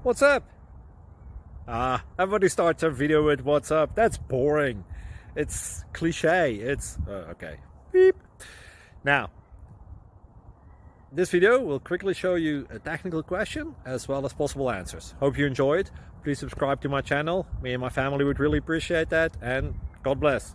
What's up? Everybody starts a video with what's up. That's boring. It's cliche. It's okay. Beep. Now, this video will quickly show you a technical question as well as possible answers. Hope you enjoyed. Please subscribe to my channel. Me and my family would really appreciate that, and God bless.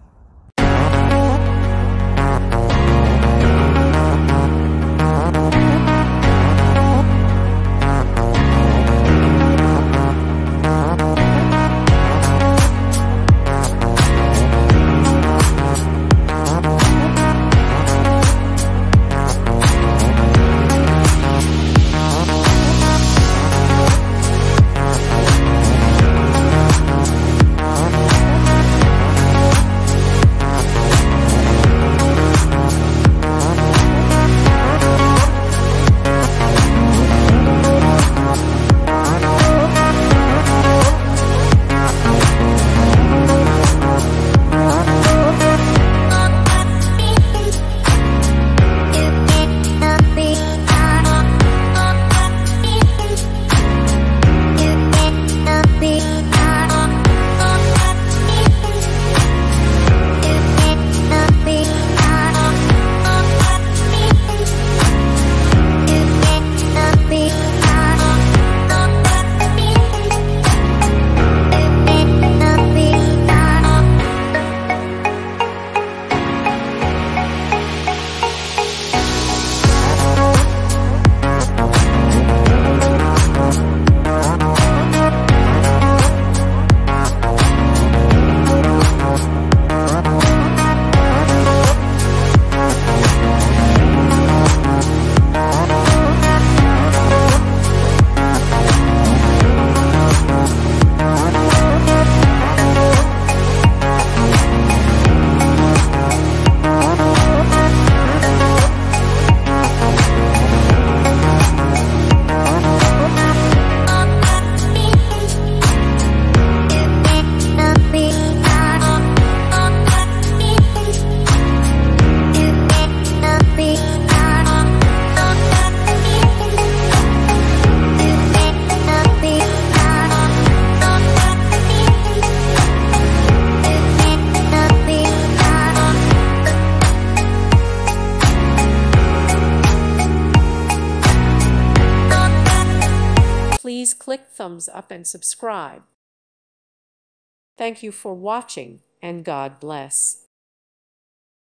Please click thumbs up and subscribe. Thank you for watching, and God bless.